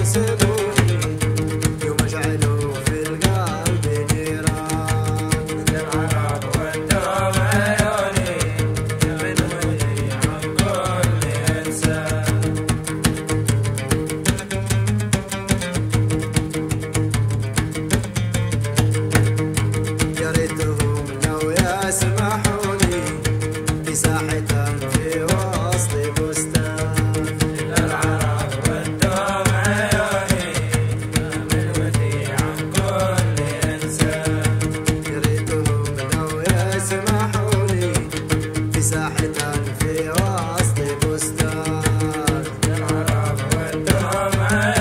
يحسبوني يوم اجعله في القلب نيران. العرب والدوم عيوني من ودي عن كل إنسان. يا ريتهم لو يسمحوني في ساحة في وسط بستان. العرب والدوم عيوني من ودي عن كل إنسان. يا ريتهم لو يسمحوني في ساحة في وسط بستان. العرب والدوم عيوني